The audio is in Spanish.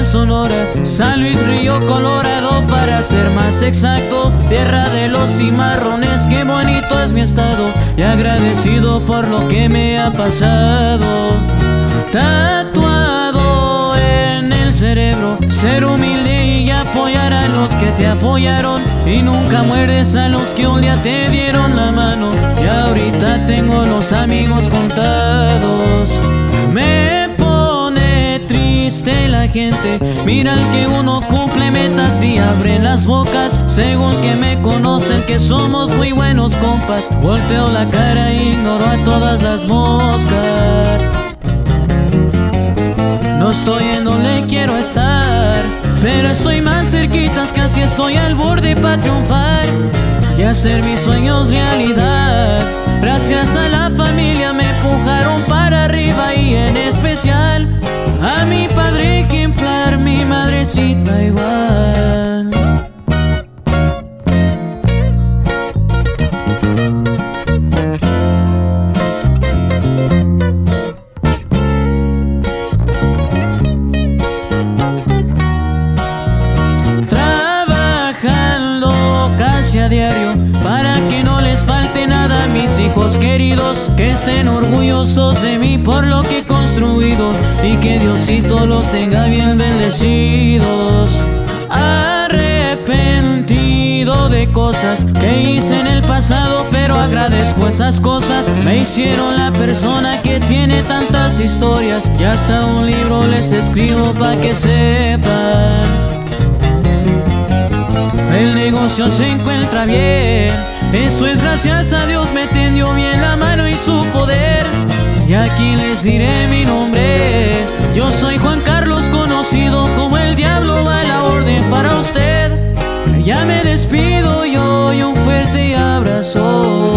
Sonora, San Luis Río Colorado para ser más exacto, tierra de los cimarrones, qué bonito es mi estado y agradecido por lo que me ha pasado. Tatuado en el cerebro, ser humilde y apoyar a los que te apoyaron, y nunca muerdes a los que un día te dieron la mano, y ahorita tengo los amigos contados. Me pone triste la gente, mira el que uno cumple metas y abren las bocas, según que me conocen que somos muy buenos compas, volteo la cara e ignoro a todas las moscas. No estoy en donde quiero estar, pero estoy más cerquitas, casi estoy al borde para triunfar y hacer mis sueños realidad. Gracias a la familia me empujaron para arriba, y en especial a mi padre ejemplar, mi madrecita igual. A diario para que no les falte nada a mis hijos queridos, que estén orgullosos de mí por lo que he construido, y que Diosito los tenga bien bendecidos. Arrepentido de cosas que hice en el pasado, pero agradezco esas cosas, me hicieron la persona que tiene tantas historias, y hasta un libro les escribo pa' que sepan. El negocio se encuentra bien, eso es gracias a Dios, me tendió bien la mano y su poder. Y aquí les diré mi nombre, yo soy Juan Carlos, conocido como el Diablo, a la orden para usted. Ya me despido yo, y un fuerte abrazo.